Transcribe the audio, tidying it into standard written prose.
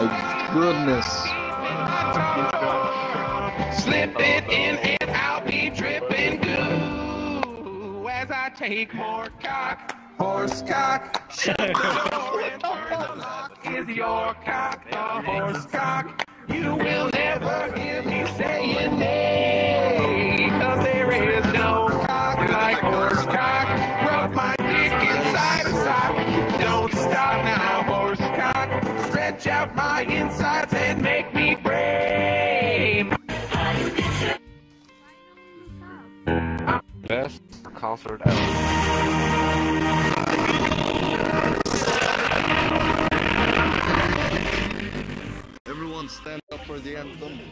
Goodness. Slip it in and I'll be dripping goo as I take more cock, horse cock. Shut the door and turn the lock. Is your cock the horse cock? You will never hear me saying nay, 'cause there is no cock like horse cock. Rub my dick inside a sock. Don't stop now, horse cock. Stretch out my insides and make me brave. Best concert ever. Everyone stand up for the anthem.